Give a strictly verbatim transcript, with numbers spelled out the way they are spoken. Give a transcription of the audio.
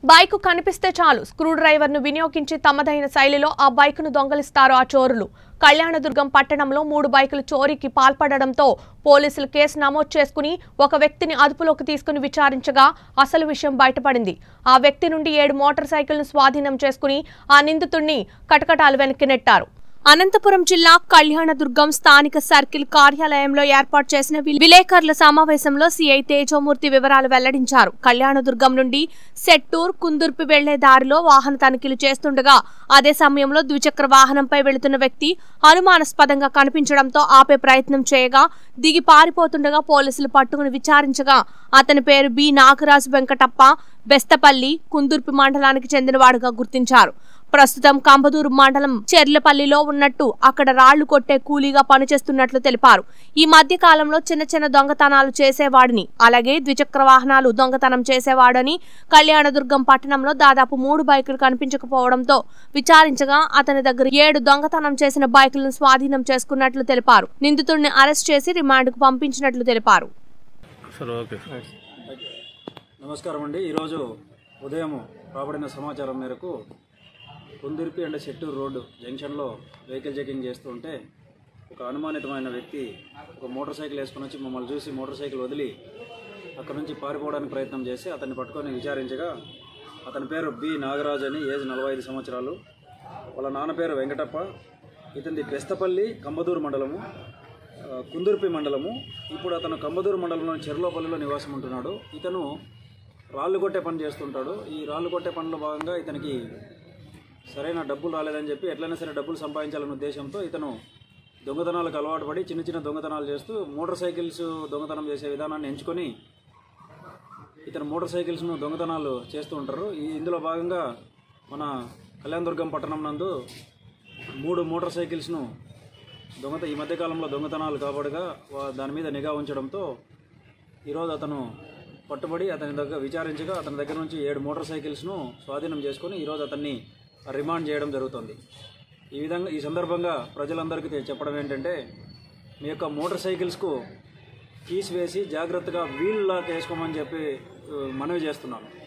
Bike కనిపిస్తే చాలు screw driver ను వినియోగించి తమదైన శైలిలో ఆ బైక్ ను దొంగలిస్తారు ఆ చోరులు. కళ్యాణదుర్గం పట్టణంలో మూడు బైకులు చోరీకి పాల్పడడంతో పోలీసులు కేసు నమోదు చేసుకుని ఒక వ్యక్తిని అదుపులోకి తీసుకుని విచారించగా అసలు విషయం బయటపడింది. ఆ వ్యక్తి నుండి ఏడు మోటార్ సైకిల్ను స్వాధీనం చేసుకుని ఆ నిందితుడిని కటకటాలు వెనక్కి నెట్టారు. అనంతపురం జిల్లా కళ్యాణదుర్గం స్థానిక సర్కిల్ కార్యాలయంలో ఏర్పాటు చేసిన విలేకరుల సమావేశంలో సీఐ తేజమూర్తి వివరాలు వెల్లడించారు. కళ్యాణదుర్గం నుండి సెట్టూర్ కుందుర్పి వెళ్లే దారిలో వాహన తనిఖీలు చేస్తుండగా అదే సమయంలో ద్విచక్ర వాహనంపై వెళుతున్న వ్యక్తి అనుమానాస్పదంగా కనిపించడంతో ఆపే ప్రయత్నం చేయగా దిగి పారిపోతుండగా పోలీసులు పట్టుకుని విచారించగా అతని పేరు బి నాగరాజు వెంకటప్ప, బెస్తపల్లి, కుందుర్పి మండలానికి చెందినవాడుగా గుర్తించారు. ప్రస్తుతం కంబదూరు మండలం చెర్లపల్లిలో ఉన్నట్టు అక్కడ రాళ్లు కొట్టే కూలీగా పనిచేస్తున్నట్లు తెలిపారు. ఈ మధ్య కాలంలో చిన్న చిన్న దొంగతనాలు చేసేవాడిని, అలాగే ద్విచక్ర వాహనాలు దొంగతనం చేసేవాడని, కళ్యాణదుర్గం పట్టణంలో దాదాపు మూడు బైకులు కనిపించకపోవడంతో విచారించగా అతని దగ్గర ఏడు దొంగతనం చేసిన బైకులను స్వాధీనం చేసుకున్నట్లు తెలిపారు. నిందితుడిని అరెస్ట్ చేసి రిమాండ్కు పంపించినట్లు తెలిపారు. నమస్కారం అండి. ఈరోజు ఉదయం రాబడిన సమాచారం మేరకు కుందుర్పి అండ్ సెట్టూరు రోడ్డు జంక్షన్లో వెహికల్ చెకింగ్ చేస్తుంటే ఒక అనుమానితమైన వ్యక్తి ఒక మోటార్ సైకిల్ వేసుకుని వచ్చి మమ్మల్ని చూసి మోటార్ సైకిల్ వదిలి అక్కడ నుంచి పారిపోవడానికి ప్రయత్నం చేసి అతన్ని పట్టుకొని విచారించగా అతని పేరు బి నాగరాజు అని, ఏజ్ నలభై ఐదు సంవత్సరాలు. వాళ్ళ నాన్న పేరు వెంకటప్ప. ఇతనిది బెస్తపల్లి కంబదూరు మండలము, కుందుర్పి మండలము. ఇప్పుడు అతను కంబదూరు మండలంలోని చెర్లపల్లిలో నివాసం ఉంటున్నాడు. ఇతను రాళ్ళు కొట్టే పని చేస్తుంటాడు. ఈ రాళ్ళు కొట్టే పనిలో భాగంగా ఇతనికి సరైన డబ్బులు రాలేదని చెప్పి ఎట్లయినా సరే డబ్బులు సంపాదించాలనే ఉద్దేశంతో ఇతను దొంగతనాలకు అలవాటు పడి చిన్న చిన్న దొంగతనాలు చేస్తూ మోటార్ సైకిల్స్ దొంగతనం చేసే విధానాన్ని ఎంచుకొని ఇతను మోటార్ సైకిల్స్ను దొంగతనాలు చేస్తూ ఉంటారు. ఈ ఇందులో భాగంగా మన కళ్యాణదుర్గం పట్టణం నందు మూడు మోటార్ సైకిల్స్ను దొంగత ఈ మధ్యకాలంలో దొంగతనాలు కాబడిగా దాని మీద నిఘా ఉంచడంతో ఈరోజు అతను పట్టుబడి అతని దగ్గర విచారించగా అతని దగ్గర నుంచి ఏడు మోటార్ సైకిల్స్ను స్వాధీనం చేసుకొని ఈరోజు అతన్ని రిమాండ్ చేయడం జరుగుతుంది. ఈ విధంగా ఈ సందర్భంగా ప్రజలందరికీ చెప్పడం ఏంటంటే, మీ యొక్క మోటార్ సైకిల్స్కు కీస్ వేసి జాగ్రత్తగా వీల్ లాక్ వేసుకోమని చెప్పి మనవి చేస్తున్నాను.